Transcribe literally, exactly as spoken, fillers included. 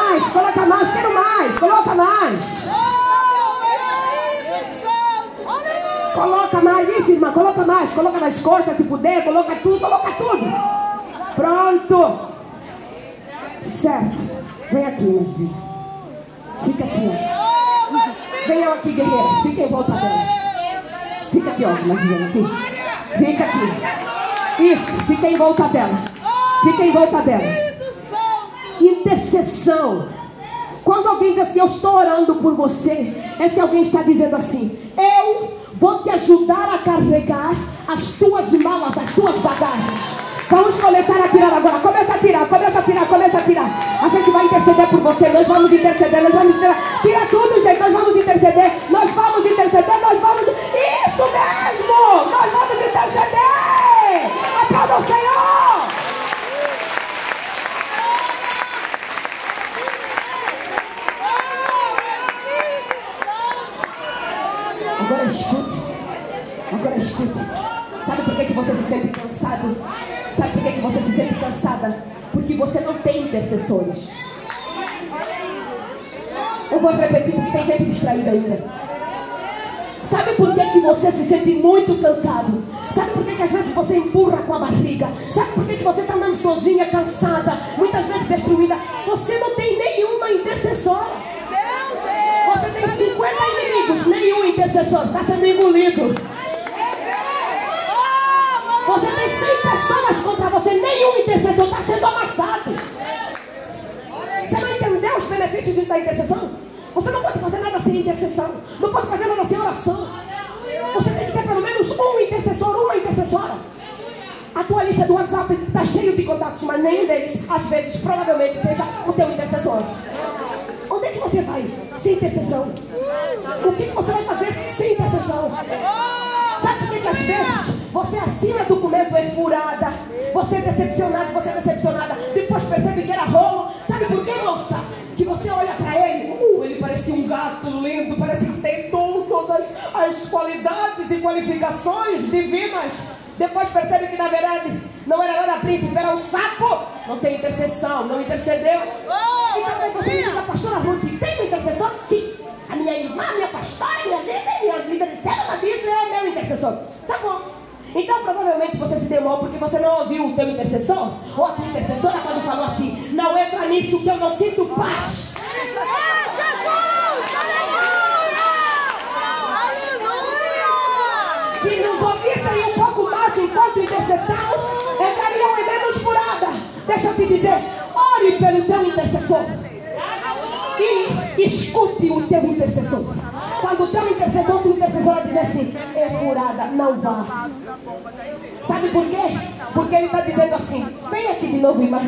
mais, coloca mais, quero mais, coloca mais. Coloca mais, isso, irmã, coloca mais, coloca nas costas se puder, coloca tudo, coloca tudo. Pronto. Certo. Vem aqui, meus filhos. Fica aqui, ó. Venham aqui, guerreiras, fica em volta dela. Fica aqui, ó, Marzinha, aqui. Fica aqui. Isso, fica em volta dela. Fica em volta dela. Intercessão. Quando alguém diz assim, eu estou orando por você, é se alguém está dizendo assim, eu vou te ajudar a carregar as tuas malas, as tuas bagagens. Vamos começar a tirar agora. Começa a tirar, começa a tirar, começa a tirar. A gente vai interceder por você. Nós vamos interceder, nós vamos tirar. Tira tudo, gente. Nós vamos interceder. Nós vamos interceder, nós vamos. Isso mesmo! Nós vamos interceder! Aplauda o Senhor! Agora escute. Agora escute. Sabe por que, que você se sente cansado? Sabe por que, que você se sente cansada? Porque você não tem intercessores. Eu vou repetir porque tem gente distraída ainda. Sabe por que, que você se sente muito cansado? Sabe por que, que às vezes você empurra com a barriga? Sabe por que, que você está andando sozinha, cansada, muitas vezes destruída? Você não tem nenhuma intercessora. Você tem cinquenta inimigos, nenhum intercessor. Está sendo engolido. Você tem cem pessoas contra você, nenhum intercessor, está sendo amassado. Você não entendeu os benefícios da intercessão? Você não pode fazer nada sem intercessão. Não pode fazer nada sem oração. Você tem que ter pelo menos um intercessor, uma intercessora. A tua lista do WhatsApp está cheia de contatos, mas nenhum deles, às vezes, provavelmente, seja o teu intercessor. Onde é que você vai sem intercessão? O que, que você vai fazer sem intercessão? Sabe por que, que às vezes você assina documento é furada, você é decepcionado, você é decepcionada, depois percebe que era rolo? Sabe por que, moça? Que você olha para ele, uh, ele parece um gato lindo, parece que tem todas as, as qualidades e qualificações divinas. Depois percebe que na verdade não era nada príncipe, era um sapo. Não tem intercessão, não intercedeu. E talvez você me diga, pastora Ruth, tem um intercessor? Sim. A minha irmã, minha pastora, minha líder, minha líder de célula disso é meu intercessor. Tá bom. Então provavelmente você se deu mal porque você não ouviu o teu intercessor ou a tua intercessora quando falou assim, não entra nisso que eu não sinto paz. É Jesus! Aleluia! Se nos ouvissem um pouco mais enquanto intercessão, entrariam em menos furada. Deixa eu te dizer, ore pelo teu intercessor. E escute o teu intercessor. Quando o teu intercessor, tua intercessora diz assim, é furada, não vá. Sabe por quê? Porque ele está dizendo assim, vem aqui de novo, irmã.